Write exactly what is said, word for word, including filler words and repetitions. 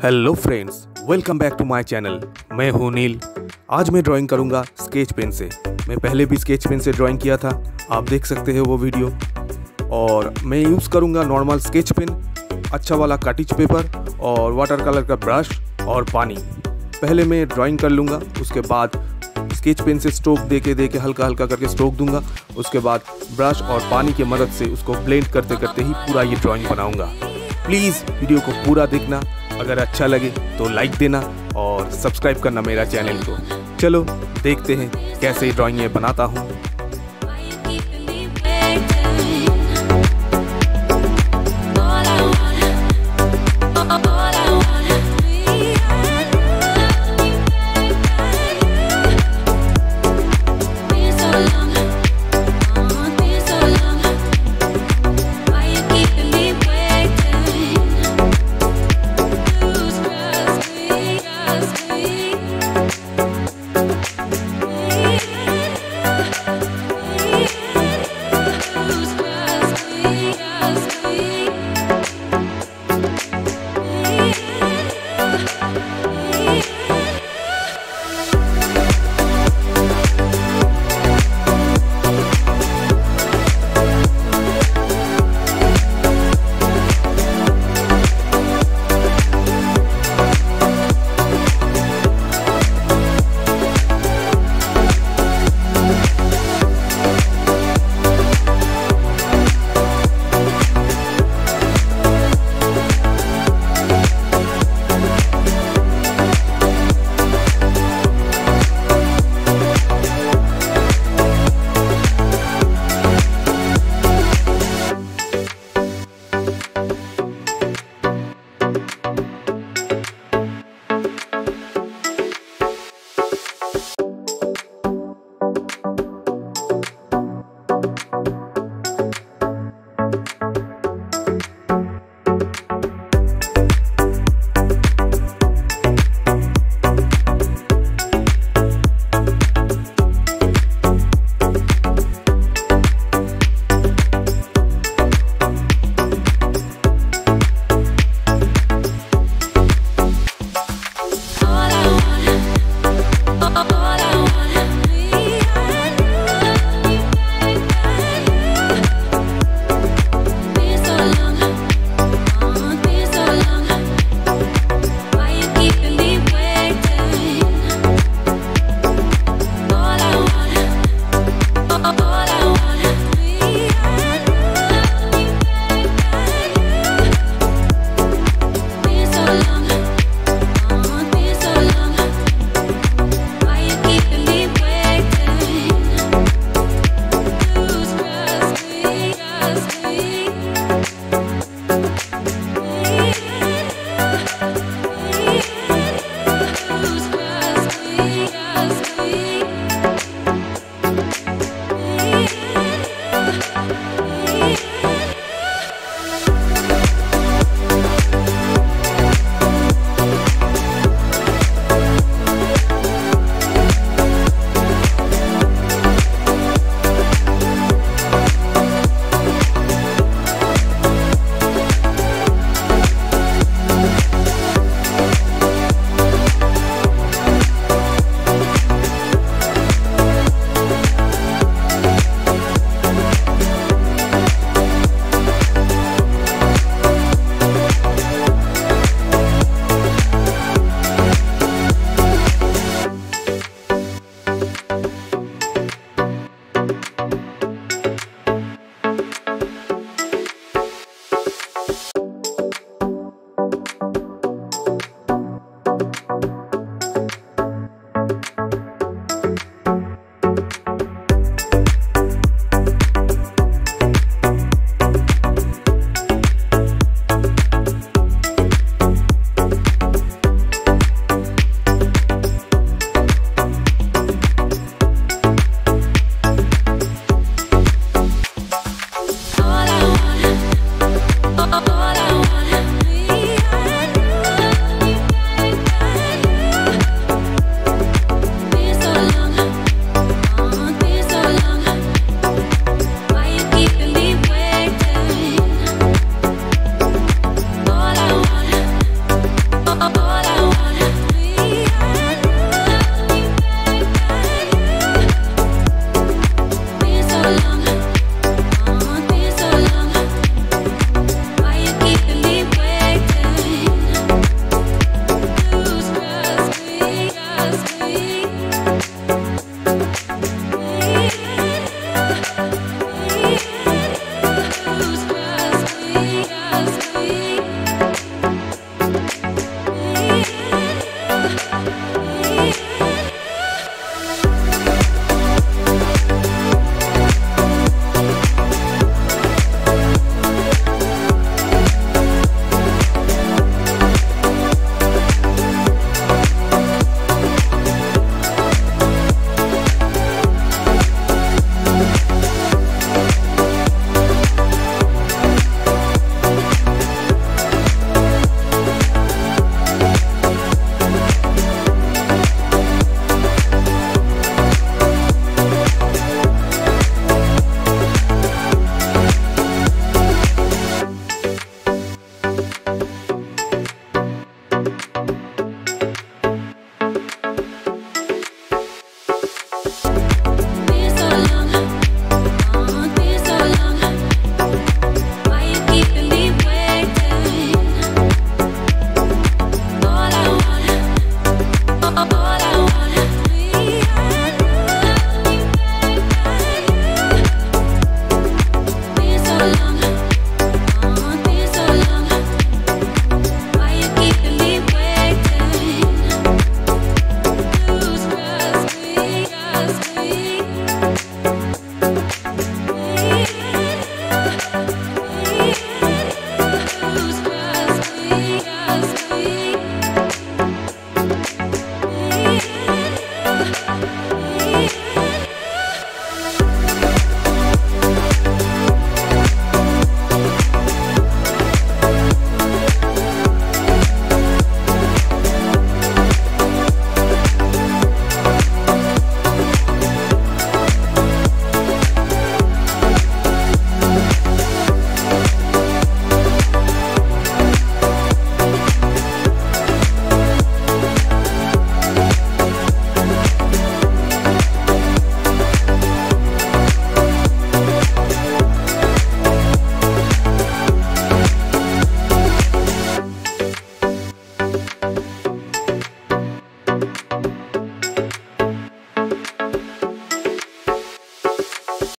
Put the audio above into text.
Hello friends, welcome back to my channel. मैं हूँ नील। आज मैं ड्राइंग करूँगा स्केच पेन से। मैं पहले भी स्केच पेन से ड्राइंग किया था, आप देख सकते हैं वो वीडियो। और मैं यूज़ करूँगा नॉर्मल स्केच पेन, अच्छा वाला कार्टिज पेपर और वाटर कलर का ब्रश और पानी। पहले मैं ड्राइंग कर लूँगा, उसके बाद स्केच पेन से स्ट्रोक दे के दे के हल्का हल्का करके स्ट्रोक दूंगा। उसके बाद ब्रश और पानी की मदद से उसको ब्लेंड करते करते ही पूरा ये ड्राइंग बनाऊँगा। प्लीज़ वीडियो को पूरा देखना, अगर अच्छा लगे तो लाइक देना और सब्सक्राइब करना मेरा चैनल को। चलो देखते हैं कैसे ड्राइंग बनाता हूँ।